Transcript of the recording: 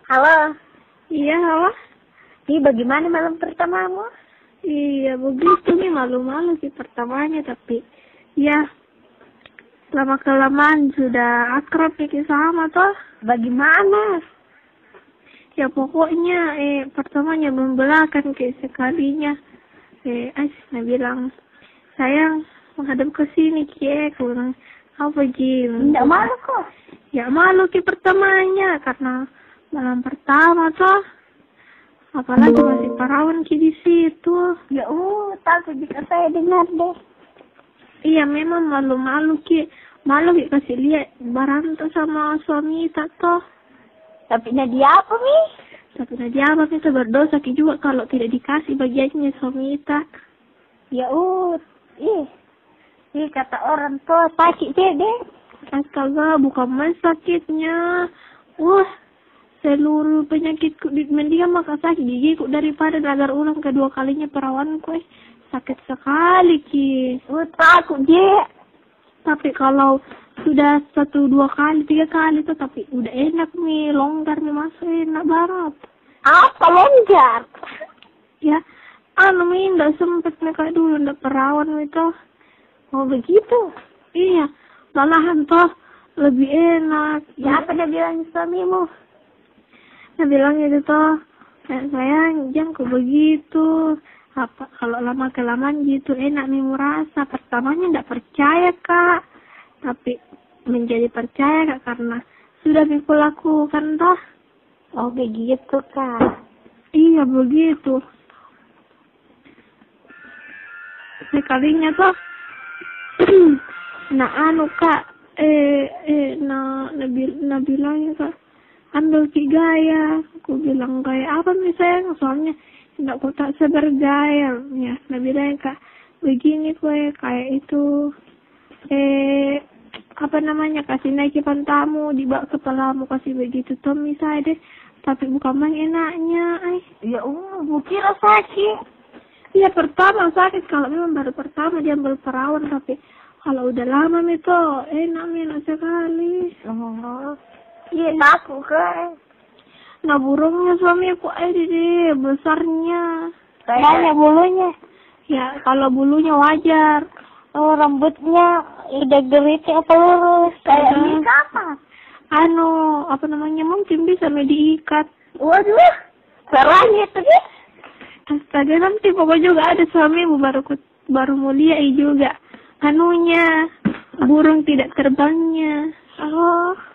Halo. Iya, halo. Ih, bagaimana malam pertamamu? Iya, begitu nih, malu-malu sih pertamanya, tapi ya lama-kelamaan sudah akrab ya sama toh. Bagaimana? Ya pokoknya pertamanya membelakang kayak sekalinya. Asna bilang, sayang menghadap ke sini kie, aku bilang apa Jim? Tidak malu kok. Ya malu ki pertamanya karena malam pertama toh. Apalagi masih perawan ki di situ. Ya takut jika saya dengar deh. Iya memang malu-malu ki. Malu ki kasih lihat Baranto sama suami toh. Tapi dia apa Mi? Tapi dia apa kita berdosa ki juga kalau tidak dikasih bagiannya suami kita. Ya ih kata orang tua sakit deh. Astaga, bukan main sakitnya. Wah, seluruh penyakitku di mendiam maka sakit gigiku daripada nagar ulang kedua kalinya perawanku. Sakit sekali ki. Takut dia. Tapi kalau sudah 1, 2 kali, 3 kali tuh tapi udah enak nih, longgar nih masuk enak banget. Apa longgar? Ya, Mi nggak sempet nih kayak dulu, nggak perawan itu. Oh begitu? Iya, malahan toh lebih enak. Ya apa dia bilang suamimu? Dia bilang gitu toh, sayang jangan kok begitu. Apa kalau lama kelamaan gitu enak nih merasa. Pertamanya nggak percaya kak, tapi menjadi percaya kak karena sudah aku lakukan toh. Oh begitu kak. Iya begitu. Sekalinya toh nah kak bilangnya kak ambil ki gaya. Aku bilang gaya apa misalnya, soalnya tidak ku tak sebergaya ya. Bilangnya kak begini kue kayak itu apa namanya, kasih naikin tamu di bak kepalamu, kasih begitu toh misalnya deh. Tapi bukan main enaknya Ya kira sakit. Iya pertama sakit kalau memang baru pertama diambil perawan, tapi kalau udah lama itu enak sekali. Iya aku kan. Nah burungnya suami aku deh besarnya. Banyak bulunya. Ya kalau bulunya wajar. Oh rambutnya udah geriting apa lurus? Kayak ini apa? Apa namanya, mungkin bisa diikat. Waduh, caranya itu dia. Astaga, nanti pokoknya juga ada suamimu baru mulia juga. Burung tidak terbangnya. Oh.